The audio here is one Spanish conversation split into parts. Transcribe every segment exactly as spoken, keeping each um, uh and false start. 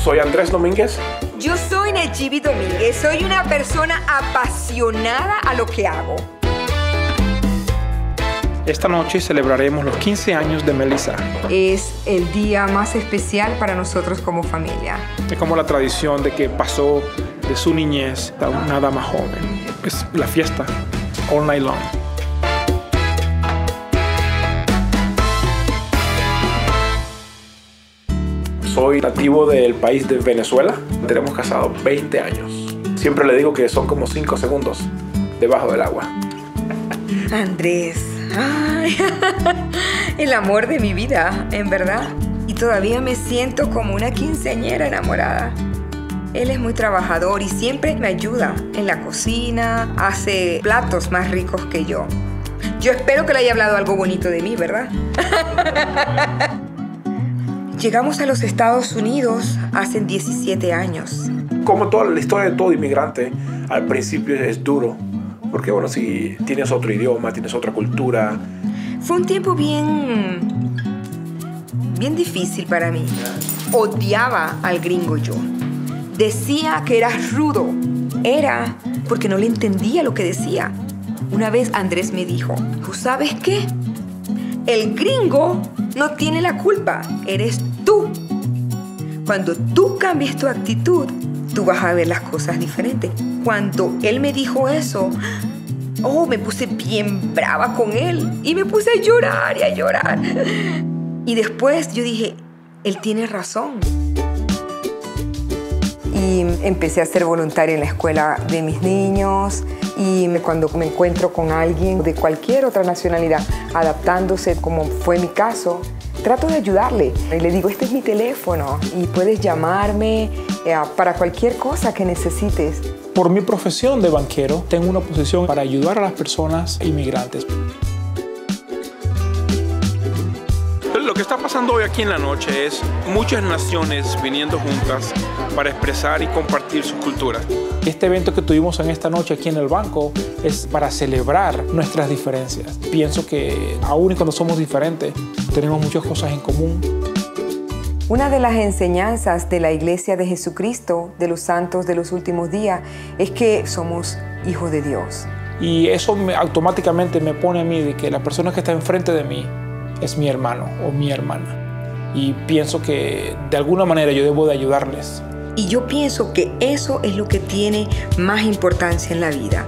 Soy Andrés Domínguez. Yo soy Nayibi Domínguez. Soy una persona apasionada a lo que hago. Esta noche celebraremos los quince años de Melissa. Es el día más especial para nosotros como familia. Es como la tradición de que pasó de su niñez a una dama joven. Es la fiesta, all night long. Soy nativo del país de Venezuela. Tenemos casados veinte años. Siempre le digo que son como cinco segundos debajo del agua. Andrés, ay, el amor de mi vida, en verdad. Y todavía me siento como una quinceañera enamorada. Él es muy trabajador y siempre me ayuda en la cocina, hace platos más ricos que yo. Yo espero que le haya hablado algo bonito de mí, ¿verdad? Llegamos a los Estados Unidos hace diecisiete años. Como toda la historia de todo inmigrante, al principio es duro. Porque, bueno, si tienes otro idioma, tienes otra cultura. Fue un tiempo bien... bien difícil para mí. Odiaba al gringo yo. Decía que era rudo. Era porque no le entendía lo que decía. Una vez Andrés me dijo, ¿tú sabes qué? El gringo no tiene la culpa, eres tú. Cuando tú cambies tu actitud, tú vas a ver las cosas diferentes. Cuando él me dijo eso, oh, me puse bien brava con él y me puse a llorar y a llorar. Y después yo dije, él tiene razón. Y empecé a ser voluntaria en la escuela de mis niños. Y cuando me encuentro con alguien de cualquier otra nacionalidad adaptándose, como fue mi caso, trato de ayudarle. Y le digo, este es mi teléfono y puedes llamarme eh, para cualquier cosa que necesites. Por mi profesión de banquero, tengo una posición para ayudar a las personas inmigrantes. Lo que está pasando hoy aquí en la noche es muchas naciones viniendo juntas para expresar y compartir sus culturas. Este evento que tuvimos en esta noche aquí en el banco es para celebrar nuestras diferencias. Pienso que aún y cuando somos diferentes, tenemos muchas cosas en común. Una de las enseñanzas de la Iglesia de Jesucristo, de los santos de los últimos días, es que somos hijos de Dios. Y eso me, automáticamente me pone a mí de que la persona que está enfrente de mí es mi hermano o mi hermana. Y pienso que de alguna manera yo debo de ayudarles. Y yo pienso que eso es lo que tiene más importancia en la vida.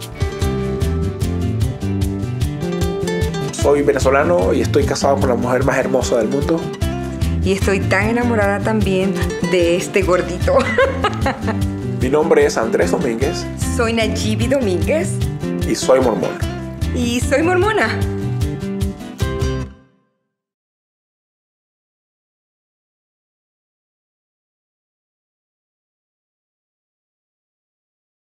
Soy venezolano y estoy casado con la mujer más hermosa del mundo. Y estoy tan enamorada también de este gordito. Mi nombre es Andrés Domínguez. Soy Nayibi Domínguez. Y soy mormón. Y soy mormona.